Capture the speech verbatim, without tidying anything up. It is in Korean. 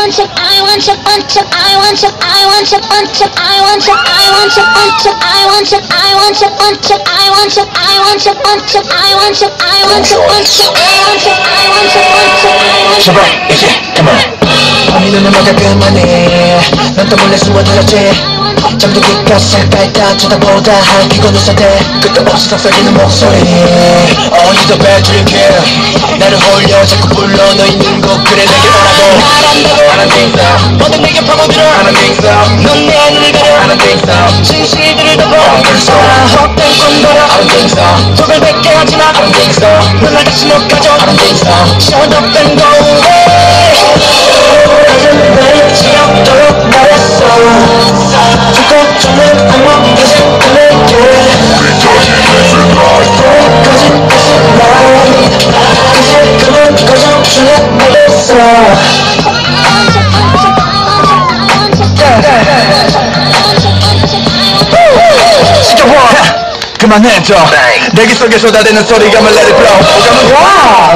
want you, I want you, want you, I want you, I want you, want you, I want you, I want you, want you, I want you, I want you, want you, I want you, I want you, want you, I want you, I want you, want you, I want you, I want you, want you, I want you. 제발 이제 그만. 밤이 눈을 막아 그만해. 난 또 몰래 숨어들었지. 잠들기가 시작할까 쳐다보다 한기고 눈사대 끝도 없이 속삭이는 목소리. 어디서 배틀길 나를 홀려 자꾸 불러 너 있는 곳 그래 내게 오라고. 말한다고 I don't think so. 모두 내게 파고들어 I don't think so. 넌 내 눈을 가려 I don't think so. 진실들을 덮어 I don't think so. 헛된 꿈 벌어 I don't think so. 독을 뱉게 하지마 I don't think so. 넌 날 다시 못 가져 I don't think so. Shut up and go away. 아직 내 지역도록 말했어. 죽고 죽는 악몽 이제 그만해. 거짓 있을 날 이제 그만 거정 중에 알겠어. 그만해 줘. 내기 속에 쏟아대는 소리가 let it blow.